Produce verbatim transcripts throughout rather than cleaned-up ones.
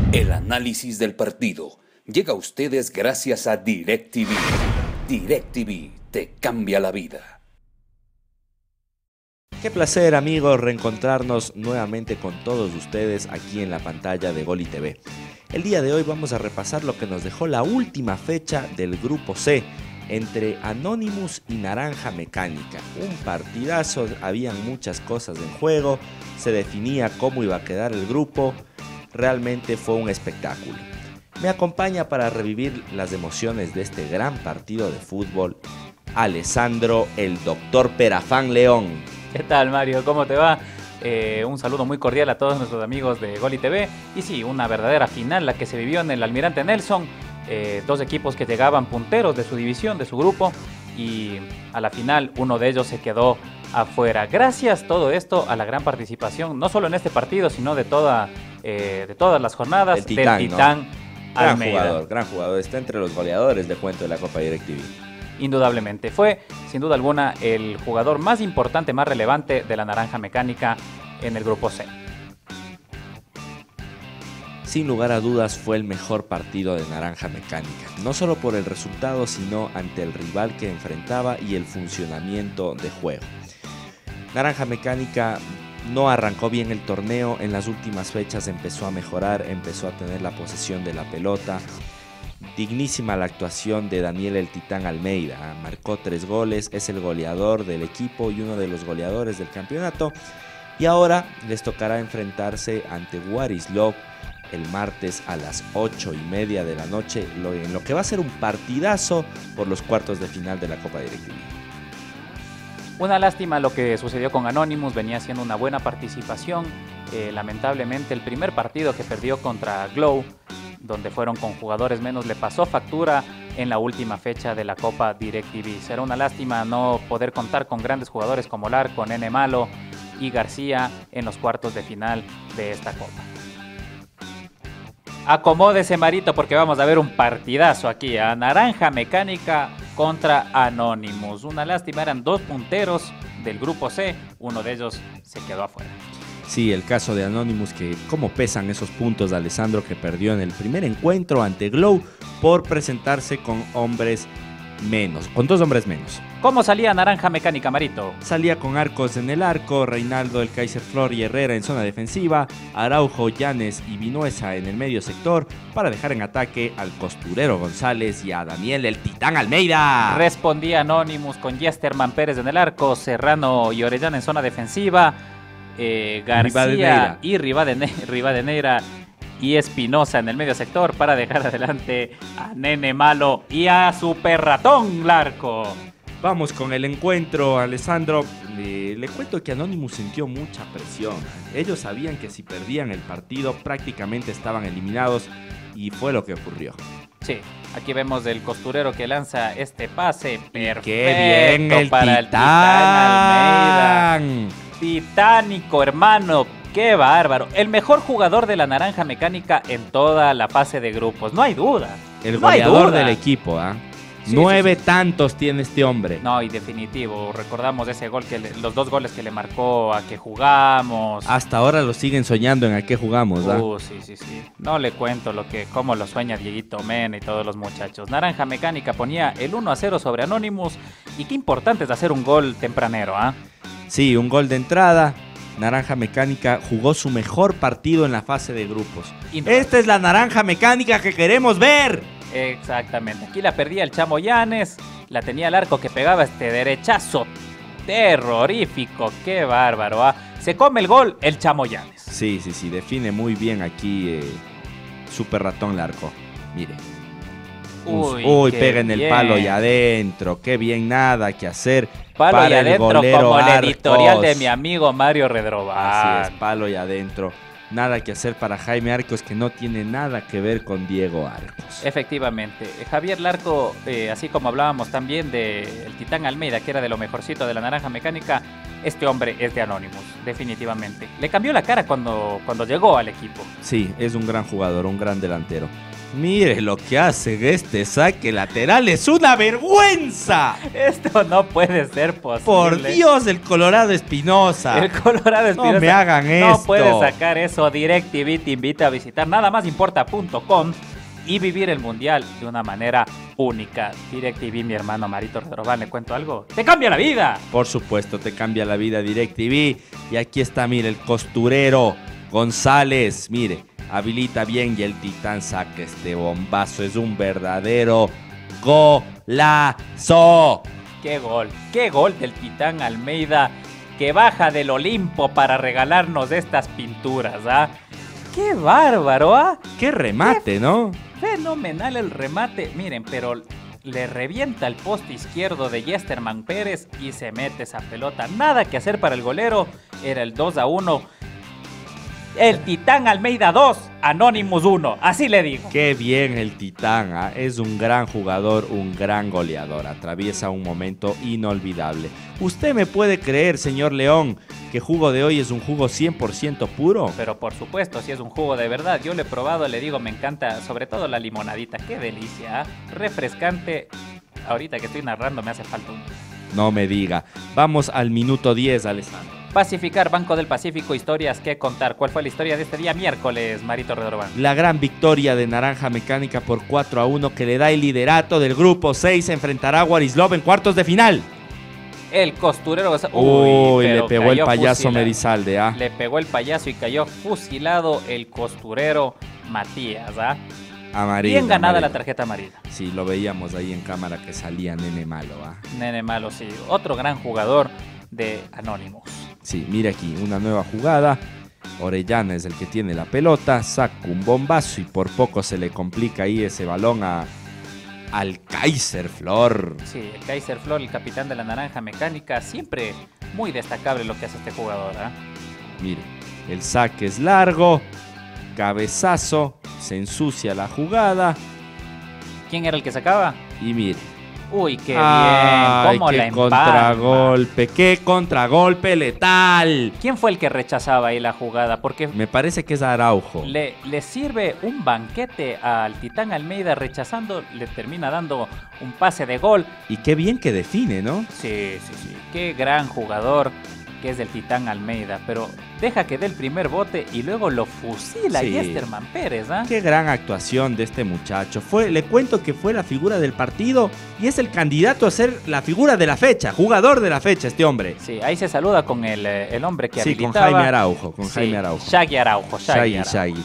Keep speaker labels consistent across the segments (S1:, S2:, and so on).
S1: El análisis del partido llega a ustedes gracias a DirecTV. DirecTV te cambia la vida.
S2: Qué placer, amigos, reencontrarnos nuevamente con todos ustedes aquí en la pantalla de Goli T V. El día de hoy vamos a repasar lo que nos dejó la última fecha del Grupo C entre Anonymous y Naranja Mecánica. Un partidazo, habían muchas cosas en juego, se definía cómo iba a quedar el grupo. Realmente fue un espectáculo. Me acompaña para revivir las emociones de este gran partido de fútbol Alessandro, el doctor Perafán León.
S3: ¿Qué tal, Mario? ¿Cómo te va? Eh, un saludo muy cordial a todos nuestros amigos de Goli T V. Y sí, una verdadera final la que se vivió en el Almirante Nelson. Eh, dos equipos que llegaban punteros de su división, de su grupo. Y a la final uno de ellos se quedó afuera. Gracias todo esto a la gran participación, no solo en este partido, sino de, toda, eh, de todas las jornadas
S2: el Titán,
S3: del Titán,
S2: ¿no? Gran
S3: Almeida.
S2: jugador, gran jugador. Está entre los goleadores de cuento de la Copa DirecTV.
S3: Indudablemente, fue sin duda alguna el jugador más importante, más relevante de la Naranja Mecánica en el Grupo C.
S2: Sin lugar a dudas fue el mejor partido de Naranja Mecánica, no solo por el resultado, sino ante el rival que enfrentaba y el funcionamiento de juego. Naranja Mecánica no arrancó bien el torneo, en las últimas fechas empezó a mejorar, empezó a tener la posesión de la pelota. Dignísima la actuación de Daniel el Titán Almeida, marcó tres goles, es el goleador del equipo y uno de los goleadores del campeonato. Y ahora les tocará enfrentarse ante Warislov el martes a las ocho y media de la noche, en lo que va a ser un partidazo por los cuartos de final de la Copa DirecTV.
S3: Una lástima lo que sucedió con Anonymous, venía siendo una buena participación. Eh, lamentablemente el primer partido que perdió contra Glow, donde fueron con jugadores menos, le pasó factura en la última fecha de la Copa DirecTV. Será una lástima no poder contar con grandes jugadores como Larco, Nene Malo y García en los cuartos de final de esta Copa. Acomódese, Marito, porque vamos a ver un partidazo aquí, a Naranja Mecánica contra Anonymous. Una lástima, eran dos punteros del Grupo C, uno de ellos se quedó afuera.
S2: Sí, el caso de Anonymous, que cómo pesan esos puntos de Alessandro, que perdió en el primer encuentro ante Glow por presentarse con hombres menos, con dos hombres menos.
S3: ¿Cómo salía Naranja Mecánica, Marito?
S2: Salía con Arcos en el arco, Reinaldo, el Kaiser Flor y Herrera en zona defensiva, Araujo, Llanes y Vinuesa en el medio sector, para dejar en ataque al Costurero González y a Daniel el Titán Almeida.
S3: Respondía Anonymous con Yesterman Pérez en el arco, Serrano y Orellana en zona defensiva, eh, García Rivadeneira. y Rivadene Rivadeneira y Espinosa en el medio sector, para dejar adelante a Nene Malo y a Super Ratón Larco.
S2: Vamos con el encuentro, Alessandro. Le, le cuento que Anonymous sintió mucha presión. Ellos sabían que si perdían el partido prácticamente estaban eliminados, y fue lo que ocurrió.
S3: Sí, aquí vemos el Costurero que lanza este pase perfecto.
S2: ¡Qué bien el
S3: para
S2: Titán!
S3: el Titán Almeida! Titánico, hermano. ¡Qué bárbaro! El mejor jugador de la Naranja Mecánica en toda la fase de grupos, no hay duda.
S2: El
S3: no
S2: goleador del equipo, ¿ah? ¿eh?
S3: Sí,
S2: Nueve
S3: sí, sí.
S2: tantos tiene este hombre.
S3: No, y definitivo. Recordamos ese gol, que le, los dos goles que le marcó a que jugamos.
S2: Hasta ahora lo siguen soñando en a qué jugamos, ¿ah?
S3: Uh, sí, sí, sí. No le cuento lo que, cómo lo sueña Dieguito Mena y todos los muchachos. Naranja Mecánica ponía el uno a cero sobre Anonymous. Y qué importante es hacer un gol tempranero, ¿ah? ¿eh?
S2: Sí, un gol de entrada. Naranja Mecánica jugó su mejor partido en la fase de grupos. Esta es la Naranja Mecánica que queremos ver.
S3: Exactamente. Aquí la perdía el Chamo Llanes. La tenía el arco que pegaba este derechazo terrorífico. ¡Qué bárbaro! ¿ah? Se come el gol el Chamo Llanes.
S2: Sí, sí, sí. Define muy bien aquí eh, Super Ratón Larco. Mire. Uy, Uy pega en el bien. Palo y adentro. Qué bien, nada que hacer.
S3: Palo
S2: para
S3: y adentro,
S2: el
S3: como el
S2: Arcos.
S3: editorial de mi amigo Mario Redroval.
S2: Así es, palo y adentro. Nada que hacer para Jaime Arcos, que no tiene nada que ver con Diego Arcos.
S3: Efectivamente. Javier Larco, eh, así como hablábamos también del Titán Almeida, que era de lo mejorcito de la Naranja Mecánica, este hombre es de Anonymous, definitivamente. Le cambió la cara cuando, cuando llegó al equipo.
S2: Sí, es un gran jugador, un gran delantero. Mire lo que hace este saque lateral, es una vergüenza.
S3: Esto no puede ser posible.
S2: Por Dios, el Colorado Espinosa.
S3: El Colorado Espinosa.
S2: No me hagan
S3: no
S2: esto.
S3: No puede sacar eso. DirecTV te invita a visitar nada más importa punto com y vivir el mundial de una manera única. DirecTV, mi hermano Marito Redroban, ¿le cuento algo? ¡Te cambia la vida!
S2: Por supuesto, te cambia la vida DirecTV. Y aquí está, mire, el costurero González, mire, habilita bien y el Titán saca este bombazo. Es un verdadero golazo.
S3: ¡Qué gol! ¡Qué gol del Titán Almeida, que baja del Olimpo para regalarnos estas pinturas! ¿Ah? ¡Qué bárbaro! ¿Ah?
S2: ¡Qué remate!, ¿Qué ¿no?
S3: Fenomenal el remate. Miren, pero le revienta el poste izquierdo de Yesterman Pérez y se mete esa pelota. Nada que hacer para el golero. Era el dos a uno. El Titán Almeida dos, Anonymous uno, así le digo.
S2: Qué bien el Titán, ¿eh? Es un gran jugador, un gran goleador. Atraviesa un momento inolvidable. ¿Usted me puede creer, señor León, que jugo de hoy es un jugo cien por ciento puro?
S3: Pero por supuesto, si es un jugo de verdad. Yo lo he probado, le digo, me encanta, sobre todo la limonadita. Qué delicia, ¿eh? Refrescante. Ahorita que estoy narrando me hace falta un...
S2: No me diga. Vamos al minuto diez, Alessandro.
S3: Pacificar, Banco del Pacífico, historias que contar. ¿Cuál fue la historia de este día miércoles, Marito Redroban?
S2: La gran victoria de Naranja Mecánica por cuatro a uno que le da el liderato del grupo seis. Enfrentará a Warislov en cuartos de final.
S3: El costurero... Uy,
S2: Uy le pegó el payaso
S3: fusilado.
S2: Merizalde, ¿ah?
S3: Le pegó el payaso y cayó fusilado el costurero Matías, ¿ah?
S2: Amarilla.
S3: Bien ganada
S2: amarilla.
S3: La tarjeta amarilla.
S2: Sí, lo veíamos ahí en cámara que salía Nene Malo, ¿ah?
S3: Nene Malo, sí. Otro gran jugador de Anonymous.
S2: Sí, mira aquí, una nueva jugada. Orellana es el que tiene la pelota, saca un bombazo y por poco se le complica ahí ese balón a, al Kaiser Flor.
S3: Sí, el Kaiser Flor, el capitán de la Naranja Mecánica, siempre muy destacable lo que hace este jugador, ¿eh?
S2: Mire, el saque es largo, cabezazo, se ensucia la jugada.
S3: ¿Quién era el que sacaba?
S2: Y mire.
S3: Uy, qué
S2: Ay,
S3: bien, cómo
S2: qué
S3: la empalma.
S2: contragolpe, qué contragolpe letal.
S3: ¿Quién fue el que rechazaba ahí la jugada? Porque
S2: me parece que es Araujo.
S3: Le, le sirve un banquete al Titán Almeida rechazando, le termina dando un pase de gol.
S2: Y qué bien que define, ¿no?
S3: Sí, sí, sí, qué gran jugador que es el Titán Almeida, pero deja que dé el primer bote y luego lo fusila sí. Yesterman Pérez, ¿ah? ¿eh?
S2: Qué gran actuación de este muchacho. Fue, le cuento que fue la figura del partido y es el candidato a ser la figura de la fecha, jugador de la fecha este hombre.
S3: Sí, ahí se saluda con el, el hombre que
S2: sí,
S3: habilitaba.
S2: Sí, con Jaime Araujo, con
S3: sí,
S2: Jaime Araujo.
S3: Shaggy Araujo, Shaggy,
S2: Shaggy, Shaggy.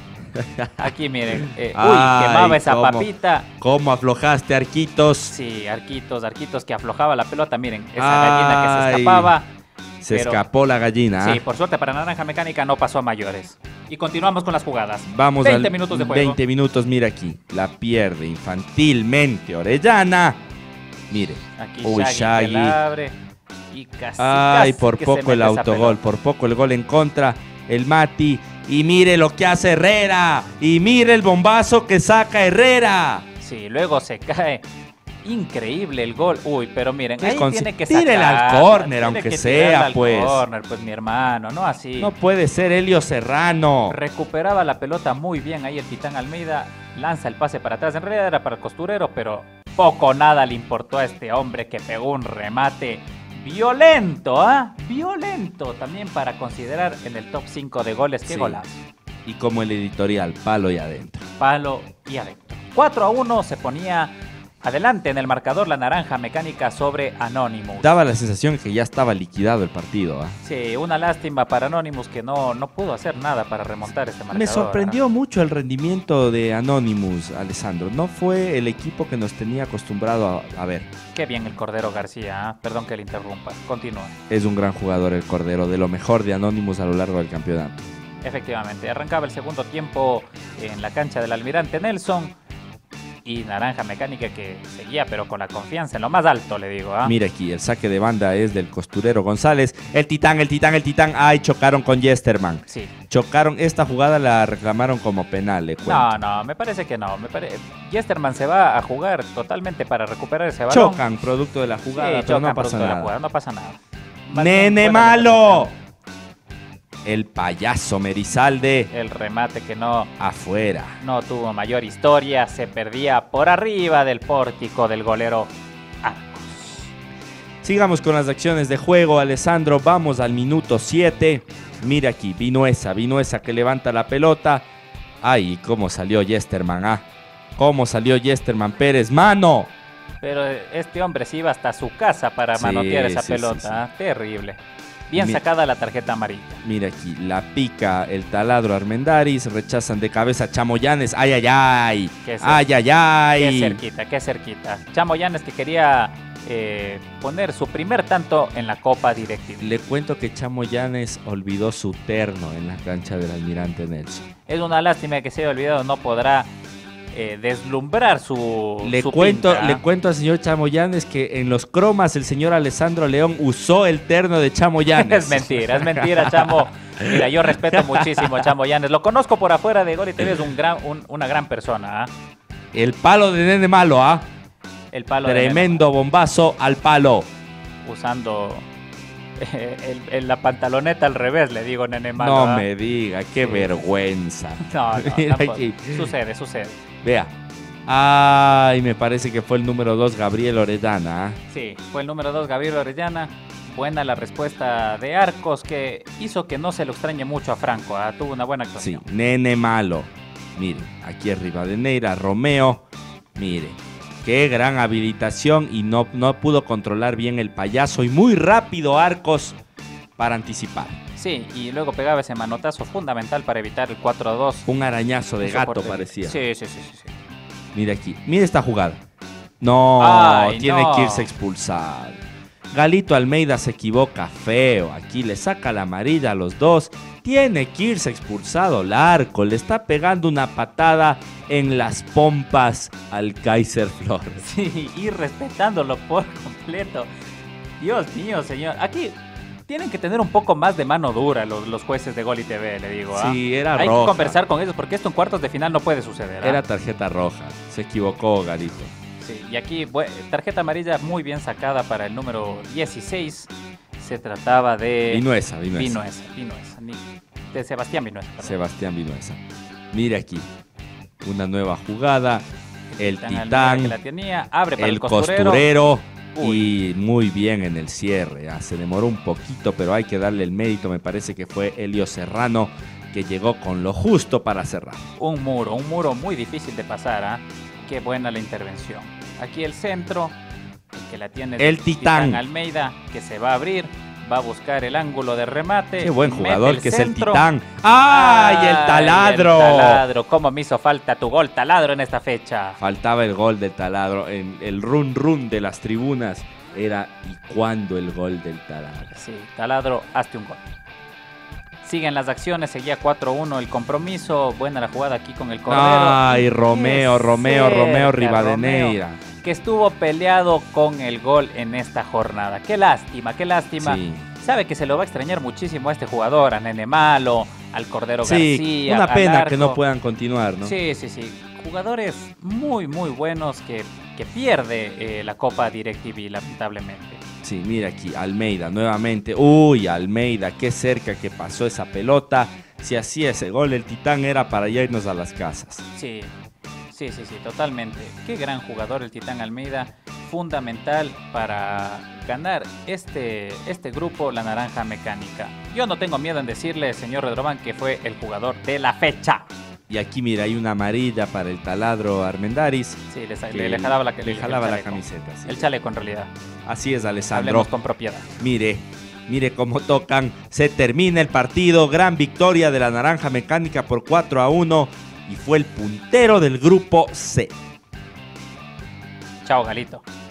S3: Aquí miren, eh,
S2: Ay,
S3: uy, quemaba esa
S2: cómo,
S3: papita.
S2: ¿Cómo aflojaste, Arquitos?
S3: Sí, Arquitos, Arquitos que aflojaba la pelota, miren, esa Ay. gallina que se escapaba.
S2: Se
S3: Pero,
S2: escapó la gallina.
S3: Sí, por suerte para Naranja Mecánica no pasó a mayores. Y continuamos con las jugadas.
S2: Vamos
S3: veinte
S2: al
S3: minutos de juego.
S2: veinte minutos, mira aquí. La pierde infantilmente Orellana. Mire.
S3: Aquí
S2: Uy,
S3: Shaggy,
S2: Shaggy.
S3: Que la abre y casi,
S2: Ay,
S3: casi
S2: por
S3: que
S2: poco el autogol, por poco el gol en contra. El Mati. Y mire lo que hace Herrera. Y mire el bombazo que saca Herrera.
S3: Sí, luego se cae. Increíble el gol. Uy, pero miren, ahí tiene que
S2: sacar. Tírele al córner, aunque sea,
S3: al
S2: pues.
S3: Corner, pues mi hermano, no así.
S2: No puede ser Helio Serrano.
S3: Recuperaba la pelota muy bien ahí el Titán Almeida. Lanza el pase para atrás. En realidad era para el costurero, pero poco o nada le importó a este hombre que pegó un remate violento, ¿ah? ¿eh? Violento. También para considerar en el top cinco de goles. ¡Qué sí. golazo!
S2: Y como el editorial, palo y adentro.
S3: Palo y adentro. cuatro a uno se ponía adelante en el marcador la Naranja Mecánica sobre Anonymous.
S2: Daba la sensación que ya estaba liquidado el partido. ¿eh?
S3: Sí, una lástima para Anonymous que no, no pudo hacer nada para remontar este marcador.
S2: Me sorprendió
S3: ¿eh?
S2: mucho el rendimiento de Anonymous, Alessandro. No fue el equipo que nos tenía acostumbrado a, a ver.
S3: Qué bien el Cordero García, ¿eh? Perdón que le interrumpa. Continúa.
S2: Es un gran jugador el Cordero, de lo mejor de Anonymous a lo largo del campeonato.
S3: Efectivamente, arrancaba el segundo tiempo en la cancha del Almirante Nelson. Y Naranja Mecánica que seguía, pero con la confianza en lo más alto, le digo. ¿eh?
S2: Mira aquí, el saque de banda es del costurero González. El Titán, el Titán, el Titán. Ay, chocaron con Yesterman.
S3: Sí.
S2: Chocaron, esta jugada la reclamaron como penal, le cuento.
S3: No, no, me parece que no. Me pare... Yesterman se va a jugar totalmente para recuperar ese balón.
S2: Chocan, producto de la jugada,
S3: sí,
S2: pero
S3: chocan,
S2: no pasa nada.
S3: De la jugada, no pasa nada. más bien
S2: ¡Nene
S3: buena
S2: malo! El payaso Merizalde.
S3: El remate que no,
S2: afuera.
S3: no tuvo mayor historia, se perdía por arriba del pórtico del golero Arcos.
S2: Sigamos con las acciones de juego, Alessandro. Vamos al minuto siete. Mira aquí, Vinuesa, Vinuesa que levanta la pelota. Ay, cómo salió Yesterman, ah. Cómo salió Yesterman Pérez, mano.
S3: Pero este hombre se iba hasta su casa para
S2: Sí,
S3: manotear esa
S2: sí,
S3: pelota,
S2: sí, sí.
S3: ¿ah? Terrible. Bien
S2: Mi-
S3: sacada la tarjeta amarilla.
S2: Mira aquí, la pica el taladro Armendáriz, rechazan de cabeza Chamoyanes. Ay, ay, ay.
S3: Qué cer-
S2: Ay, ay, ay.
S3: Qué cerquita, qué cerquita. Chamo Llanes que quería eh, poner su primer tanto en la Copa DirecTV.
S2: Le cuento que Chamoyanes olvidó su terno en la cancha del Almirante Nelson.
S3: Es una lástima que se haya olvidado, no podrá eh, deslumbrar su
S2: Le
S3: su
S2: cuento,
S3: pinta, ¿ah?
S2: le cuento al señor Chamoyanes que en los cromas el señor Alessandro León usó el terno de Chamoyanes.
S3: Es mentira, es mentira, Chamo. Mira, yo respeto muchísimo a Chamo Llanes. Lo conozco por afuera de Gol y T V, es un gran, un- una gran persona. ¿ah?
S2: El palo de Nene Malo, ¿ah?
S3: El palo de
S2: Tremendo bombazo al palo.
S3: Nene, usando eh, el- el- la pantaloneta al revés, le digo, Nene Malo.
S2: No
S3: ¿ah?
S2: me diga, qué
S3: Sí.
S2: vergüenza.
S3: No, no,
S2: Mira
S3: tampoco.
S2: aquí.
S3: Sucede, sucede.
S2: Vea. Ay, me parece que fue el número dos, Gabriel Orellana. ¿ah?
S3: Sí, fue el número dos, Gabriel Orellana. Buena la respuesta de Arcos, que hizo que no se lo extrañe mucho a Franco. ¿ah? Tuvo una buena
S2: Sí,
S3: actuación.
S2: Nene Malo. Mire, aquí arriba de Neira, Romeo. Mire, qué gran habilitación y no, no pudo controlar bien el payaso y muy rápido Arcos para anticipar.
S3: Sí, y luego pegaba ese manotazo fundamental para evitar el cuatro a dos.
S2: Un arañazo de
S3: en su
S2: gato
S3: portería.
S2: parecía.
S3: Sí, sí, sí, sí, sí.
S2: Mire aquí, mire esta jugada. No,
S3: Ay,
S2: tiene
S3: no.
S2: que irse expulsado. Galito Almeida se equivoca feo. Aquí le saca la amarilla a los dos. Tiene que irse expulsado el Arco. Le está pegando una patada en las pompas al Kaiser Flores.
S3: Sí, y respetándolo por completo. Dios mío, señor. Aquí tienen que tener un poco más de mano dura los, los jueces de Gol y T V, le digo. ¿ah?
S2: Sí, era
S3: Hay
S2: roja.
S3: que conversar con ellos porque esto en cuartos de final no puede suceder. ¿ah?
S2: Era tarjeta roja. Se equivocó Galito.
S3: Sí, y aquí bu- tarjeta amarilla muy bien sacada para el número dieciséis. Se trataba de
S2: Vinuesa, Vinuesa.
S3: Vinuesa, Vinuesa, ni- de Sebastián Vinuesa. perdón.
S2: Sebastián Vinuesa. Mire aquí. Una nueva jugada. El
S3: Almeida
S2: Titán.
S3: que la tenía, abre para el,
S2: El
S3: costurero.
S2: costurero.
S3: Uy.
S2: Y muy bien en el cierre. ah, Se demoró un poquito, pero hay que darle el mérito. Me parece que fue Elio Serrano que llegó con lo justo para cerrar.
S3: Un muro, un muro muy difícil de pasar. ¿ah? Qué buena la intervención. Aquí el centro, el que la tiene
S2: El Titán.
S3: Almeida, que se va a abrir, va a buscar el ángulo de remate.
S2: Qué buen
S3: mete
S2: jugador que es el
S3: centro.
S2: Titán. ¡Ay, el
S3: Ay,
S2: taladro!
S3: el taladro, cómo me hizo falta tu gol, taladro, en esta fecha.
S2: Faltaba el gol del taladro. En el run run de las tribunas era ¿y cuándo el gol del taladro?
S3: Sí, taladro, hazte un gol. Siguen las acciones, seguía cuatro uno el compromiso. Buena la jugada aquí con el Cordero.
S2: Ay,
S3: Y
S2: Romeo,
S3: qué
S2: Romeo,
S3: cerca,
S2: Romeo Rivadeneira.
S3: Romeo, que estuvo peleado con el gol en esta jornada. Qué lástima, qué lástima.
S2: Sí.
S3: Sabe que se lo va a extrañar muchísimo a este jugador, a Nene Malo, al Cordero
S2: Sí,
S3: García.
S2: una
S3: al
S2: pena que
S3: Arco.
S2: no puedan continuar, ¿no?
S3: Sí, sí, sí. Jugadores muy, muy buenos que, que pierde eh, la Copa DirecTV, lamentablemente.
S2: Sí, mira aquí, Almeida nuevamente. Uy, Almeida, qué cerca que pasó esa pelota. Si hacía ese gol, el Titán era para ya irnos a las casas.
S3: Sí, sí, sí, sí, totalmente. Qué gran jugador el Titán Almeida. Fundamental para ganar este, este grupo, la Naranja Mecánica. Yo no tengo miedo en decirle, señor Redroban, que fue el jugador de la fecha.
S2: Y aquí, mira, hay una amarilla para el taladro Armendáriz.
S3: Sí, le,
S2: que
S3: le, le jalaba la,
S2: le
S3: el-
S2: jalaba
S3: el
S2: la
S3: chaleco.
S2: camiseta. sí.
S3: El chaleco, en realidad.
S2: Así es, Alessandro.
S3: Hablemos con propiedad.
S2: Mire, mire cómo tocan. Se termina el partido. Gran victoria de la Naranja Mecánica por cuatro a uno. Y fue el puntero del grupo C.
S3: Chao, Galito.